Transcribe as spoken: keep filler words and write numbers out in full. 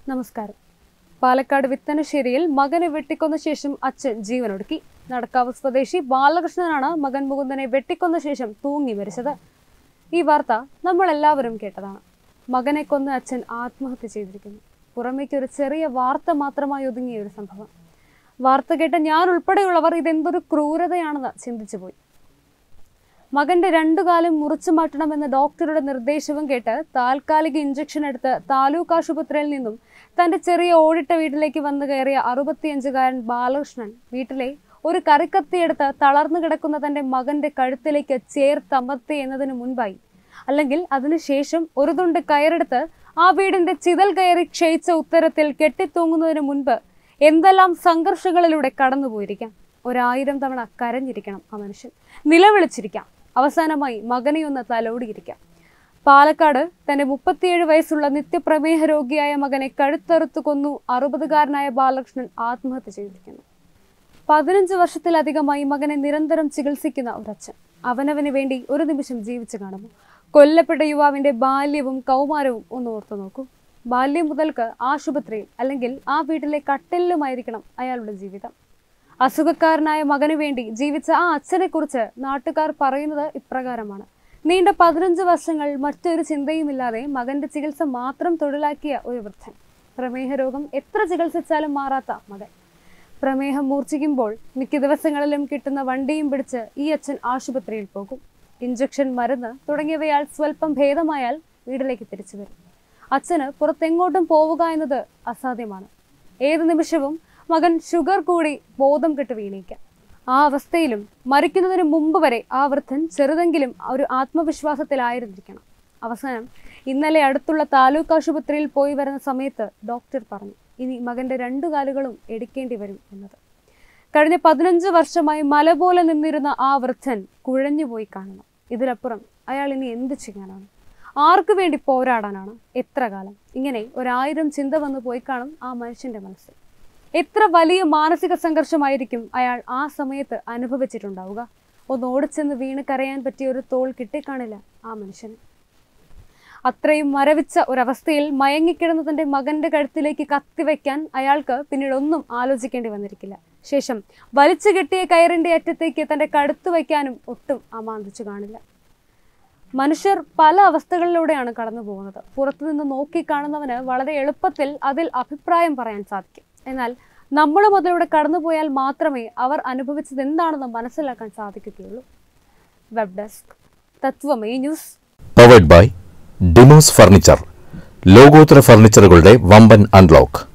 നമസ്കാരം. പാലക്കാട് വിത്തനശ്ശേരിയിൽ മകനെ വെട്ടിക്കൊന്ന ശേഷം അച്ഛൻ ജീവനൊടുക്കി. നടക്കാവ് സ്വദേശി ബാലകൃഷ്ണനാണ് മകൻ മുകുന്ദനെ വെട്ടിക്കൊന്ന ശേഷം തൂങ്ങി മരിച്ചത്. ഈ വാർത്ത നമ്മൾ എല്ലാവരും കേട്ടതാണ്. മകനെ കൊന്ന അച്ഛൻ ആത്മഹത്യ ചെയ്തിരിക്കുന്നു. പുറമേക്ക് ഒരു ചെറിയ വാർത്ത മാത്രമായി ഒതുങ്ങിയ ഒരു സംഭവം. വാർത്ത കേട്ട ഞാൻ ഉൾപ്പെടെയുള്ളവർ ഇതെന്തൊരു ക്രൂരതയാണെന്ന് ചിന്തിച്ചു പോയി. മകന്റെ രണ്ടു കാലം മുറിച്ചു മാറ്റണമെന്ന ഡോക്ടറുടെ നിർദ്ദേശവും കേട്ട് താൽക്കാലിക ഇഞ്ചക്ഷൻ എടുത്ത് താലൂക്ക് ആശുപത്രിയിൽ നിന്നും തന്റെ ചെറിയ ഓടിട്ട വീട്ടിലേക്ക് വന്നു കയറിയ അറുപത്തിയഞ്ചുകാരൻ ബാലകൃഷ്ണൻ വീട്ടിലെ ഒരു കറിക്കത്തിയെടുത്ത് തളർന്നു കിടക്കുന്ന തന്റെ മകന്റെ കഴുത്തിലേക്ക് ചേർത്തമർത്തി എന്നതിന് മുൻപായി, അല്ലെങ്കിൽ അതിനുശേഷം ഒരു തുണ്ട് കയറെടുത്ത് ആ വീടിന്റെ ചിതൽ കയറി ക്ഷയിച്ച ഉത്തരത്തിൽ കെട്ടിത്തൂങ്ങുന്നതിന് മുൻപ് എന്തെല്ലാം സംഘർഷങ്ങളിലൂടെ കടന്നുപോയിരിക്കാം. ഒരായിരം തവണ കരഞ്ഞിരിക്കണം ആ മനുഷ്യൻ, നിലവിളിച്ചിരിക്കാം. അവസാനമായി മകനെ ഒന്ന് തലോടിയിരിക്കാം. പാലക്കാട് തന്റെ മുപ്പത്തിയേഴ് വയസ്സുള്ള നിത്യപ്രമേഹ രോഗിയായ മകനെ കഴുത്തറുത്തു കൊന്നു അറുപതുകാരനായ ബാലകൃഷ്ണൻ ആത്മഹത്യ ചെയ്തിരിക്കുന്നു. പതിനഞ്ച് വർഷത്തിലധികമായി മകനെ നിരന്തരം ചികിത്സിക്കുന്ന ഒരച്ഛൻ അവനവന് വേണ്ടി ഒരു നിമിഷം ജീവിച്ചു കാണുന്നു. കൊല്ലപ്പെട്ട യുവാവിന്റെ ബാല്യവും കൗമാരവും ഒന്ന് ഓർത്തു നോക്കൂ. ബാല്യം മുതൽക്ക് ആശുപത്രിയിൽ അല്ലെങ്കിൽ ആ വീട്ടിലെ കട്ടിലുമായിരിക്കണം അയാളുടെ ജീവിതം. അസുഖക്കാരനായ മകനു വേണ്ടി ജീവിച്ച ആ അച്ഛനെ കുറിച്ച് നാട്ടുകാർ പറയുന്നത് ഇപ്രകാരമാണ്: നീണ്ട പതിനഞ്ച് വർഷങ്ങൾ മറ്റൊരു ചിന്തയുമില്ലാതെ മകന്റെ ചികിത്സ മാത്രം തൊഴിലാക്കിയ ഒരു വൃദ്ധൻ. പ്രമേഹ രോഗം എത്ര ചികിത്സിച്ചാലും മാറാത്ത മകൻ. പ്രമേഹം മൂർച്ഛിക്കുമ്പോൾ മിക്ക ദിവസങ്ങളിലും കിട്ടുന്ന വണ്ടിയും പിടിച്ച് ഈ അച്ഛൻ ആശുപത്രിയിൽ പോകും. ഇഞ്ചക്ഷൻ, മരുന്ന് തുടങ്ങിയവയാൽ സ്വല്പം ഭേദമായാൽ വീട്ടിലേക്ക് തിരിച്ചു വരും. അച്ഛന് പുറത്തെങ്ങോട്ടും പോവുക എന്നത് അസാധ്യമാണ്. ഏത് നിമിഷവും മകൻ ഷുഗർ കൂടി ബോധം കെട്ട് വീണേക്കാം. ആ അവസ്ഥയിലും മരിക്കുന്നതിന് മുമ്പ് വരെ ആ വൃദ്ധൻ ചെറുതെങ്കിലും ഒരു ആത്മവിശ്വാസത്തിലായിരുന്നിരിക്കണം. അവസാനം ഇന്നലെ അടുത്തുള്ള താലൂക്ക് ആശുപത്രിയിൽ പോയി വരുന്ന സമയത്ത് ഡോക്ടർ പറഞ്ഞു, ഇനി മകന്റെ രണ്ടു കാലുകളും എടുക്കേണ്ടി വരും എന്നത്. കഴിഞ്ഞ പതിനഞ്ച് വർഷമായി മല പോലെ നിന്നിരുന്ന ആ വൃദ്ധൻ കുഴഞ്ഞുപോയി കാണണം. ഇതിലപ്പുറം അയാൾ ഇനി എന്ത് ചെയ്യാനാണ്? ആർക്കു വേണ്ടി പോരാടാനാണ്? എത്ര കാലം? ഇങ്ങനെ ഒരായിരം ചിന്ത വന്നു പോയി കാണും ആ മനുഷ്യന്റെ മനസ്സിൽ. എത്ര വലിയ മാനസിക സംഘർഷമായിരിക്കും അയാൾ ആ സമയത്ത് അനുഭവിച്ചിട്ടുണ്ടാവുക. ഒന്ന് ഓടിച്ചെന്ന് വീണ് കരയാൻ പറ്റിയ ഒരു തോൾ കിട്ടിക്കാണില്ല ആ മനുഷ്യന്. അത്രയും മരവിച്ച ഒരവസ്ഥയിൽ മയങ്ങിക്കിടന്ന തന്റെ മകന്റെ കഴുത്തിലേക്ക് കത്തിവെക്കാൻ അയാൾക്ക് പിന്നീട് ഒന്നും ആലോചിക്കേണ്ടി വന്നിരിക്കില്ല. ശേഷം വലിച്ചു കെട്ടിയ കയറിന്റെ അറ്റത്തേക്ക് തന്റെ കഴുത്ത് വയ്ക്കാനും ഒട്ടും അമാന്തിച്ചു കാണില്ല. മനുഷ്യർ പല അവസ്ഥകളിലൂടെയാണ് കടന്നു പോകുന്നത്. പുറത്തുനിന്ന് നോക്കി കാണുന്നവന് വളരെ എളുപ്പത്തിൽ അതിൽ അഭിപ്രായം പറയാൻ സാധിക്കും. എന്നാൽ നമ്മളും അതിലൂടെ കടന്നുപോയാൽ മാത്രമേ അവർ അനുഭവിച്ചത് എന്താണെന്ന് മനസ്സിലാക്കാൻ സാധിക്കുകയുള്ളൂ. Web desk, Tatwamayi news. Powered by Demos furniture. ലോകോത്തര ഫർണിച്ചറുകളുടെ വമ്പൻ അൺലോക്ക്.